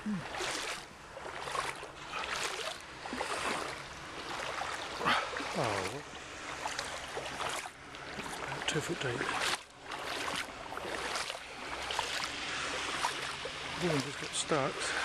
Oh, 2 foot deep. One just got stuck.